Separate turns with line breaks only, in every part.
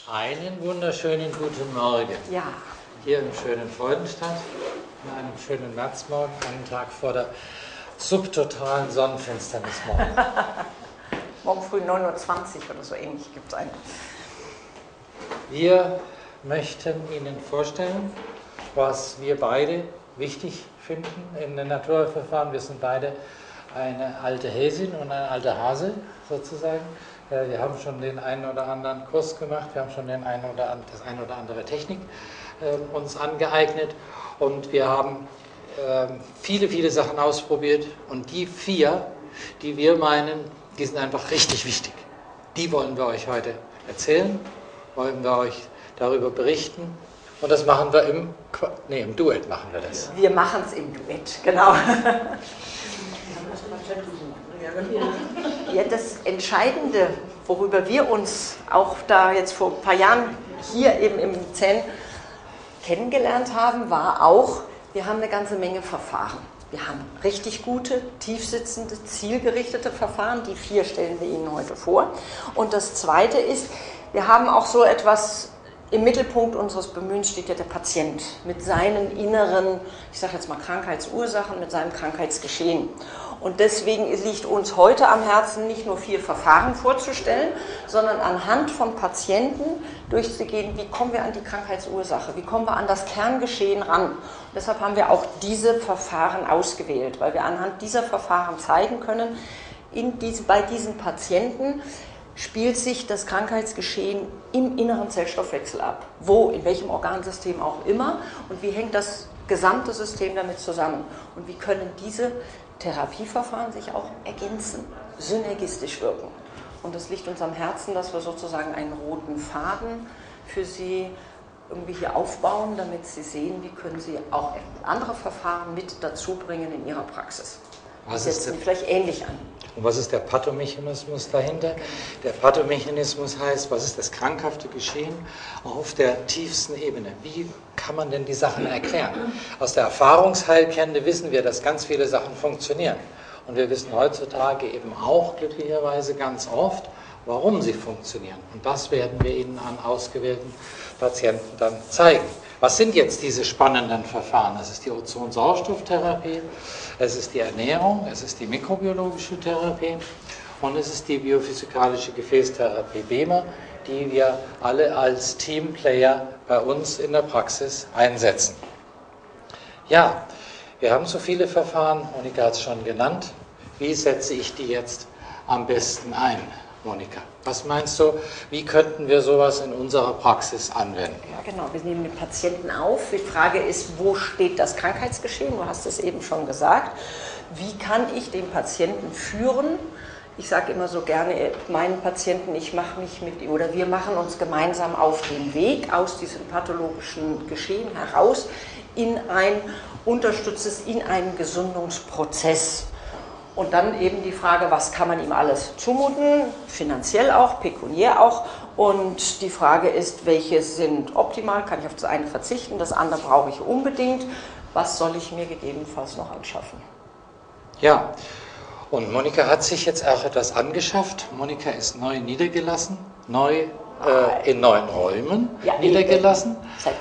Einen wunderschönen guten Morgen.
Ja.
Hier im schönen Freudenstadt, an einem schönen Märzmorgen, einen Tag vor der subtotalen Sonnenfinsternis morgen.
Morgen früh 9:20 Uhr oder so ähnlich gibt es einen.
Wir möchten Ihnen vorstellen, was wir beide wichtig finden in den Naturverfahren. Wir sind beide eine alte Häsin und ein alter Hase sozusagen. Wir haben schon den einen oder anderen Kurs gemacht, wir haben schon das eine oder andere Technik uns angeeignet und wir haben viele, viele Sachen ausprobiert und die 4, die wir meinen, die sind einfach richtig wichtig. Die wollen wir euch heute erzählen, wollen wir euch darüber berichten und das machen wir im Duett machen wir das.
Wir machen es im Duett, genau. Ja, das Entscheidende, worüber wir uns auch da jetzt vor ein paar Jahren hier eben im ZEN kennengelernt haben, war auch, wir haben eine ganze Menge Verfahren. Wir haben richtig gute, tiefsitzende, zielgerichtete Verfahren. Die 4 stellen wir Ihnen heute vor. Und das Zweite ist, wir haben auch so etwas, im Mittelpunkt unseres Bemühens steht ja der Patient mit seinen inneren, ich sage jetzt mal Krankheitsursachen, mit seinem Krankheitsgeschehen. Und deswegen liegt uns heute am Herzen, nicht nur 4 Verfahren vorzustellen, sondern anhand von Patienten durchzugehen, wie kommen wir an die Krankheitsursache, wie kommen wir an das Kerngeschehen ran. Und deshalb haben wir auch diese Verfahren ausgewählt, weil wir anhand dieser Verfahren zeigen können, bei diesen Patienten spielt sich das Krankheitsgeschehen im inneren Zellstoffwechsel ab. Wo, in welchem Organsystem auch immer und wie hängt das gesamte System damit zusammen und wie können diese Therapieverfahren sich auch ergänzen, synergistisch wirken. Und es liegt uns am Herzen, dass wir sozusagen einen roten Faden für Sie irgendwie hier aufbauen, damit Sie sehen, wie können Sie auch andere Verfahren mit dazu bringen in Ihrer Praxis. Das setzt vielleicht ähnlich an.
Und was ist der Pathomechanismus dahinter? Der Pathomechanismus heißt, was ist das krankhafte Geschehen auf der tiefsten Ebene? Wie kann man denn die Sachen erklären? Aus der Erfahrungsheilkunde wissen wir, dass ganz viele Sachen funktionieren. Und wir wissen heutzutage eben auch glücklicherweise ganz oft, warum sie funktionieren. Und das werden wir Ihnen an ausgewählten Patienten dann zeigen. Was sind jetzt diese spannenden Verfahren? Das ist die Ozon-Sauerstofftherapie, es ist die Ernährung, es ist die mikrobiologische Therapie und es ist die biophysikalische Gefäßtherapie BEMA, die wir alle als Teamplayer bei uns in der Praxis einsetzen. Ja, wir haben so viele Verfahren, Monika hat es schon genannt. Wie setze ich die jetzt am besten ein? Monika, was meinst du, wie könnten wir sowas in unserer Praxis anwenden?
Ja, genau, wir nehmen den Patienten auf. Die Frage ist, wo steht das Krankheitsgeschehen? Du hast es eben schon gesagt. Wie kann ich den Patienten führen? Ich sage immer so gerne meinen Patienten, wir machen uns gemeinsam auf den Weg aus diesem pathologischen Geschehen heraus unterstützt es in einen Gesundungsprozess. Und dann eben die Frage, was kann man ihm alles zumuten, finanziell auch, pekuniär auch. Und die Frage ist, welche sind optimal, kann ich auf das eine verzichten, das andere brauche ich unbedingt. Was soll ich mir gegebenenfalls noch anschaffen?
Ja, und Monika hat sich jetzt auch etwas angeschafft. Monika ist neu niedergelassen, in neuen Räumen niedergelassen.
Seit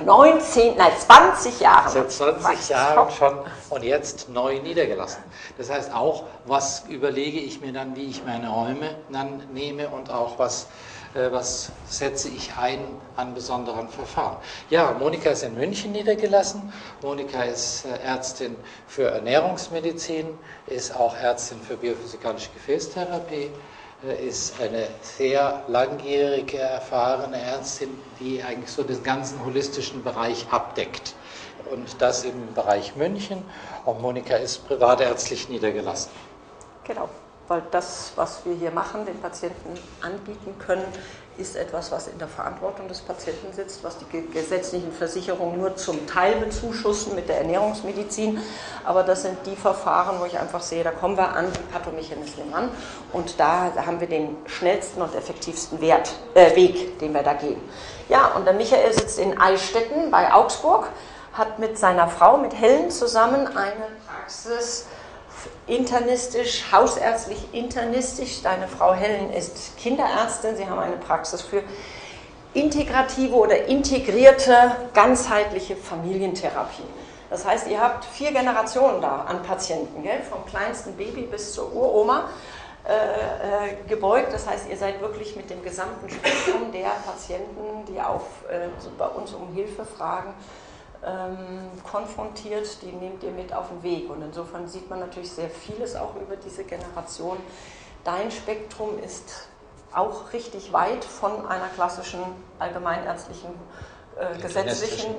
20 Jahren.
Seit 20 Jahren schon und jetzt neu niedergelassen. Das heißt auch, was überlege ich mir dann, wie ich meine Räume dann nehme und auch was setze ich ein an besonderen Verfahren. Ja, Monika ist in München niedergelassen. Monika ist Ärztin für Ernährungsmedizin, ist auch Ärztin für biophysikalische Gefäßtherapie, ist eine sehr langjährige, erfahrene Ärztin, die eigentlich so den ganzen holistischen Bereich abdeckt. Und das im Bereich München. Und Monika ist privatärztlich niedergelassen.
Genau, weil das, was wir hier machen, den Patienten anbieten können, ist etwas, was in der Verantwortung des Patienten sitzt, was die gesetzlichen Versicherungen nur zum Teil bezuschussen mit der Ernährungsmedizin. Aber das sind die Verfahren, wo ich einfach sehe, da kommen wir an die Pathomechanismen ran und da haben wir den schnellsten und effektivsten Weg, den wir da gehen. Ja, und der Michael sitzt in Eichstätten bei Augsburg, hat mit seiner Frau, mit Helen zusammen eine Praxis internistisch, hausärztlich internistisch. Deine Frau Helen ist Kinderärztin, sie haben eine Praxis für integrative oder integrierte, ganzheitliche Familientherapie. Das heißt, ihr habt 4 Generationen da an Patienten, gell? Vom kleinsten Baby bis zur Uroma gebeugt. Das heißt, ihr seid wirklich mit dem gesamten Spektrum der Patienten, die bei uns um Hilfe fragen, konfrontiert, die nehmt ihr mit auf den Weg. Und insofern sieht man natürlich sehr vieles auch über diese Generation. Dein Spektrum ist auch richtig weit von einer klassischen allgemeinärztlichen, gesetzlichen,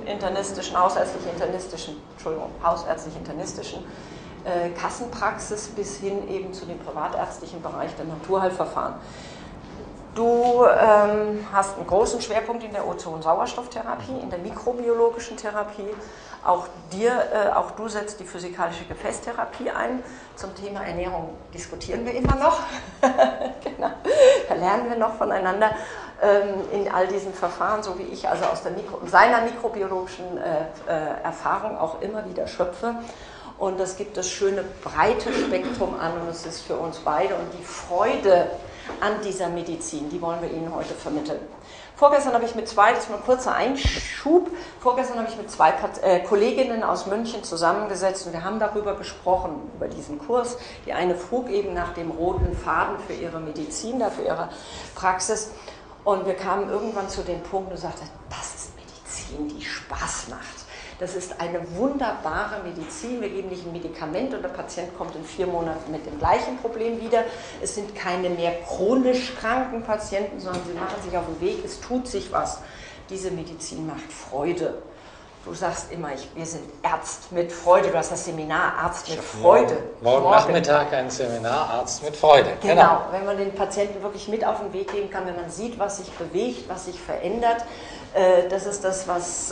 hausärztlich-internistischen Kassenpraxis bis hin eben zu dem privatärztlichen Bereich der Naturheilverfahren. Du hast einen großen Schwerpunkt in der Ozon-Sauerstofftherapie, in der mikrobiologischen Therapie. Auch du setzt die physikalische Gefäßtherapie ein. Zum Thema Ernährung diskutieren wir immer noch. Genau. Da lernen wir noch voneinander in all diesen Verfahren, so wie ich also aus seiner mikrobiologischen Erfahrung auch immer wieder schöpfe. Und das gibt das schöne breite Spektrum an und es ist für uns beide und die Freude an dieser Medizin, die wollen wir Ihnen heute vermitteln. Vorgestern habe ich mit zwei, das ist mal ein kurzer Einschub, vorgestern habe ich mit 2 Kolleginnen aus München zusammengesetzt und wir haben darüber gesprochen, über diesen Kurs. Die eine frug eben nach dem roten Faden für ihre Medizin, für ihre Praxis und wir kamen irgendwann zu dem Punkt und sagten, das ist Medizin, die Spaß macht. Das ist eine wunderbare Medizin. Wir geben nicht ein Medikament und der Patient kommt in 4 Monaten mit dem gleichen Problem wieder. Es sind keine mehr chronisch kranken Patienten, sondern sie machen sich auf den Weg, es tut sich was. Diese Medizin macht Freude. Du sagst immer, wir sind Arzt mit Freude. Du hast das Seminar Arzt mit Freude.
Morgen Nachmittag ein Seminar Arzt mit Freude.
Genau, wenn man den Patienten wirklich mit auf den Weg geben kann, wenn man sieht, was sich bewegt, was sich verändert. Das ist das,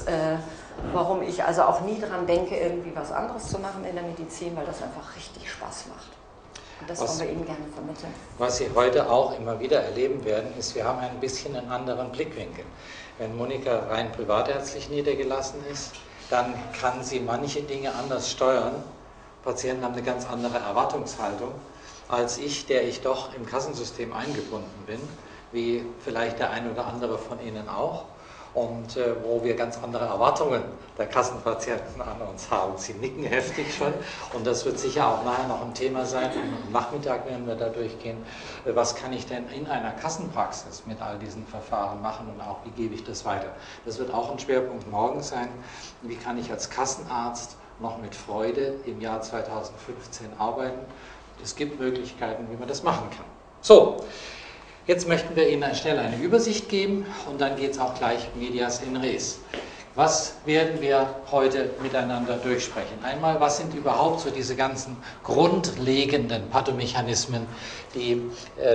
warum ich also auch nie daran denke, irgendwie was anderes zu machen in der Medizin, weil das einfach richtig Spaß macht. Und das wollen wir Ihnen gerne vermitteln.
Was Sie heute auch immer wieder erleben werden, ist, wir haben ein bisschen einen anderen Blickwinkel. Wenn Monika rein privatärztlich niedergelassen ist, dann kann sie manche Dinge anders steuern. Patienten haben eine ganz andere Erwartungshaltung als ich, der ich doch im Kassensystem eingebunden bin, wie vielleicht der ein oder andere von Ihnen auch. Und wo wir ganz andere Erwartungen der Kassenpatienten an uns haben. Sie nicken heftig schon und das wird sicher auch nachher noch ein Thema sein. Am Nachmittag werden wir da durchgehen, was kann ich denn in einer Kassenpraxis mit all diesen Verfahren machen und auch wie gebe ich das weiter. Das wird auch ein Schwerpunkt morgen sein. Wie kann ich als Kassenarzt noch mit Freude im Jahr 2015 arbeiten? Es gibt Möglichkeiten, wie man das machen kann. So. Jetzt möchten wir Ihnen schnell eine Übersicht geben und dann geht es auch gleich medias in res. Was werden wir heute miteinander durchsprechen? Einmal, was sind überhaupt so diese ganzen grundlegenden Pathomechanismen, die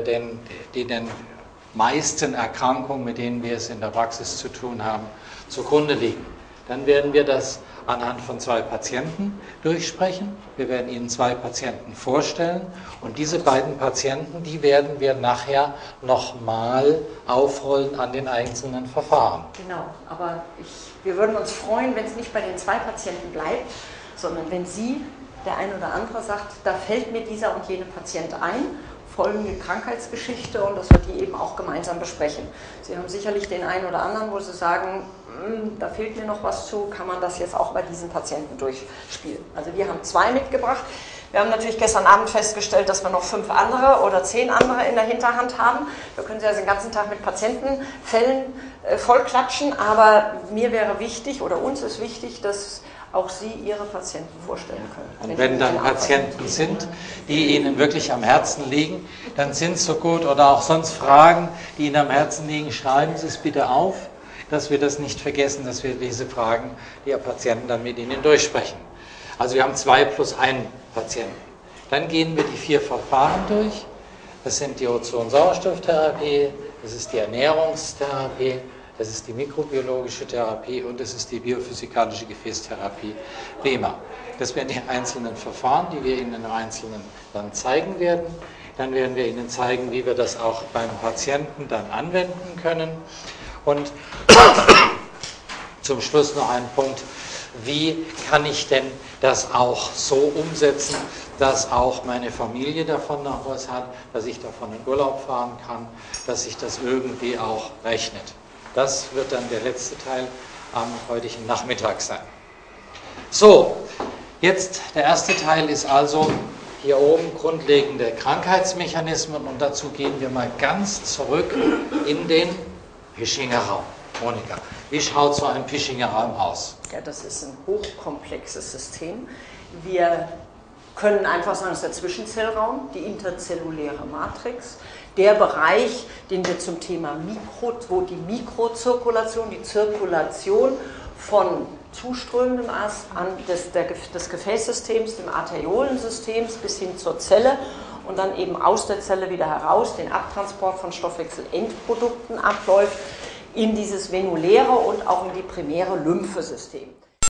den meisten Erkrankungen, mit denen wir es in der Praxis zu tun haben, zugrunde liegen. Dann werden wir das anhand von 2 Patienten durchsprechen. Wir werden Ihnen 2 Patienten vorstellen und diese beiden Patienten, die werden wir nachher nochmal aufrollen an den einzelnen Verfahren.
Genau, aber wir würden uns freuen, wenn es nicht bei den 2 Patienten bleibt, sondern wenn Sie, der ein oder andere sagt, da fällt mir dieser und jene Patient ein, folgende Krankheitsgeschichte und dass wir die eben auch gemeinsam besprechen. Sie haben sicherlich den einen oder anderen, wo Sie sagen, da fehlt mir noch was zu, kann man das jetzt auch bei diesen Patienten durchspielen. Also wir haben 2 mitgebracht. Wir haben natürlich gestern Abend festgestellt, dass wir noch 5 andere oder 10 andere in der Hinterhand haben. Wir können Sie also den ganzen Tag mit Patientenfällen vollklatschen, aber mir wäre wichtig oder uns ist wichtig, dass auch Sie Ihre Patienten vorstellen können.
Und wenn dann Patienten sind, die Ihnen wirklich am Herzen liegen, dann sind es so gut oder auch sonst Fragen, die Ihnen am Herzen liegen, schreiben Sie es bitte auf, dass wir das nicht vergessen, dass wir diese Fragen der Patienten dann mit Ihnen durchsprechen. Also wir haben 2 plus 1 Patienten. Dann gehen wir die 4 Verfahren durch. Das sind die Ozon-Sauerstofftherapie, das ist die Ernährungstherapie, das ist die mikrobiologische Therapie und das ist die biophysikalische Gefäßtherapie BEMA. Das wären die einzelnen Verfahren, die wir Ihnen im Einzelnen dann zeigen werden. Dann werden wir Ihnen zeigen, wie wir das auch beim Patienten dann anwenden können. Und zum Schluss noch ein Punkt, wie kann ich denn das auch so umsetzen, dass auch meine Familie davon noch was hat, dass ich davon in Urlaub fahren kann, dass sich das irgendwie auch rechnet. Das wird dann der letzte Teil am heutigen Nachmittag sein. So, jetzt der erste Teil ist also hier oben grundlegende Krankheitsmechanismen und dazu gehen wir mal ganz zurück in den Pischinger Raum. Monika, wie schaut so ein Pischinger Raum aus?
Ja, das ist ein hochkomplexes System. Wir können einfach sagen, es ist der Zwischenzellraum, die interzelluläre Matrix, der Bereich, den wir zum Thema wo die Mikrozirkulation, die Zirkulation von zuströmendem des Gefäßsystems, dem Arteriolensystems bis hin zur Zelle und dann eben aus der Zelle wieder heraus den Abtransport von Stoffwechselendprodukten abläuft in dieses venuläre und auch in die primäre Lymphesystem.